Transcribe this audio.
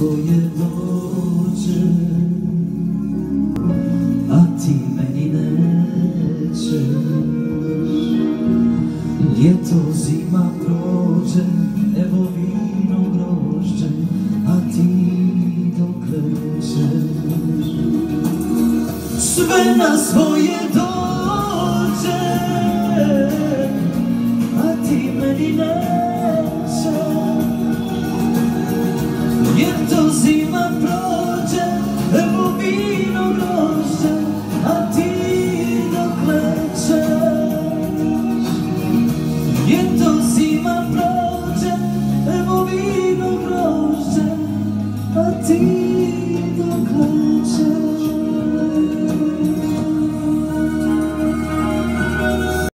svoje dođe, a ti meni nećeš. Ljeto, zima prođe, evo vino grožđe, a ti dokle ćeš? Sve na svoje dođe, a ti meni nećeš.